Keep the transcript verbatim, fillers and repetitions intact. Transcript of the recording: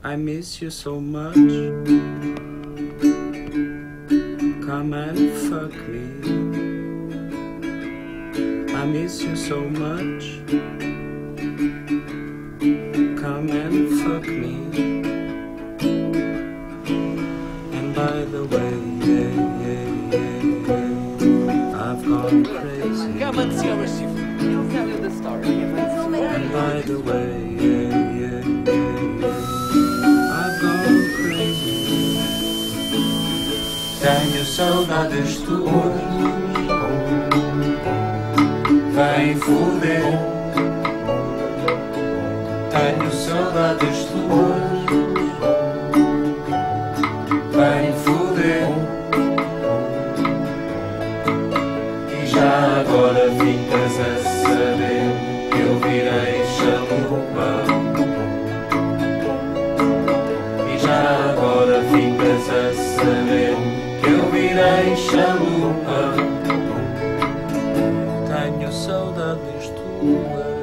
I miss you so much. Come and fuck me. I miss you so much. Come and fuck me. And by the way, yeah, yeah, yeah, yeah, I've gone crazy. And by the way, yeah, yeah, yeah, yeah, I've gone crazy. Tenho saudades tuas. Vem foder. Tenho saudades tuas. Vem foder. E já agora ficas a saber que eu virei chalupa. E já agora ficas a saber que eu virei chalupa. Tenho saudades tuas.